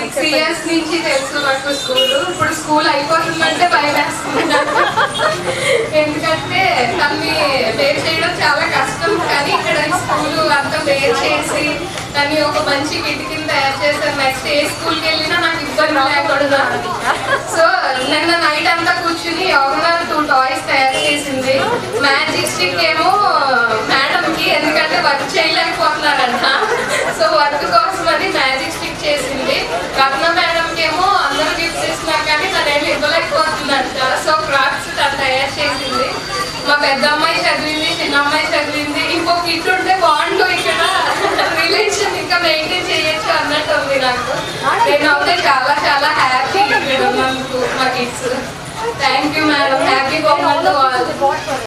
6 years నుంచి తెలుసు నాకు స్కూల్. ఇప్పుడు స్కూల్ అయిపోతుందంటే భయం వేస్తుంది. ఎందుకంటే తనని బేర్ చేయడం చాలా కష్టం, కానీ ఇక్కడ స్కూల్ అంతా బేర్ చేసి దాన్ని ఒక మంచి కిట్ కింద తయారు చేశారు. నెక్స్ట్ ఏ స్కూల్కి వెళ్ళినా నాకు ఇబ్బంది లేకుండా. సో నిన్న నైట్ అంతా కూర్చుని యోగన 2 టాయ్స్ తయారు చేసింది. మ్యాజిక్ స్టిక్ ఏమో మేడంకి, ఎందుకంటే వర్క్ చేయలేకపోతున్నారంట. సో వర్క్ కోసం అని మ్యాజిక్ స్టిక్ చేసింది. రత్న మేడంకి ఏమో అందరూ గిఫ్ట్స్ ఇస్తున్నారు కానీ తనేమి ఇవ్వలేకపోతుందంట. సో క్రాఫ్ట్స్ తను తయారు చేసింది. మా పెద్ద అమ్మాయి చదివింది, చిన్న అమ్మాయి చదివింది. ఇంకో కిట్ ఉంటే బాగుండు, ఇక్కడ రిలేషన్ ఇంకా మెయింటైన్ చేయొచ్చు అన్నట్టు ఉంది నాకు. నేను అయితే చాలా చాలా హ్యాపీ ఇక్కడ ఉన్నందుకు మా kids. Thank you madam. Happy బొమ్మలు.